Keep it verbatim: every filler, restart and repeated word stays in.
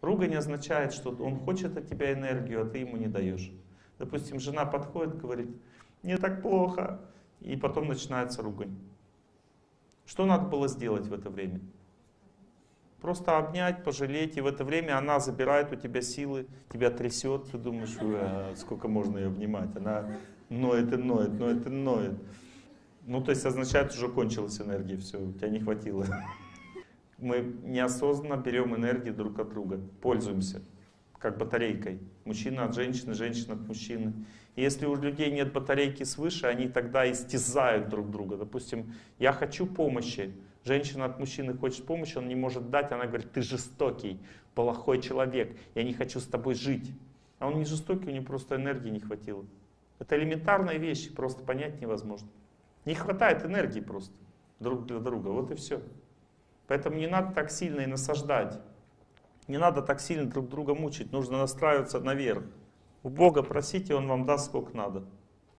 Ругань означает, что он хочет от тебя энергию, а ты ему не даешь. Допустим, жена подходит, говорит, мне так плохо, и потом начинается ругань. Что надо было сделать в это время? Просто обнять, пожалеть, и в это время она забирает у тебя силы, тебя трясет, ты думаешь, а, сколько можно ее обнимать, она ноет и ноет, ноет и ноет. Ну, то есть означает, уже кончилась энергия, все, у тебя не хватило. Мы неосознанно берем энергию друг от друга, пользуемся, как батарейкой. Мужчина от женщины, женщина от мужчины. И если у людей нет батарейки свыше, они тогда истязают друг друга. Допустим, я хочу помощи, женщина от мужчины хочет помощи, он не может дать, она говорит, ты жестокий, плохой человек, я не хочу с тобой жить. А он не жестокий, у него просто энергии не хватило. Это элементарные вещи, просто понять невозможно. Не хватает энергии просто друг для друга, вот и все. Поэтому не надо так сильно и насаждать. Не надо так сильно друг друга мучить, нужно настраиваться наверх. У Бога просите, Он вам даст сколько надо.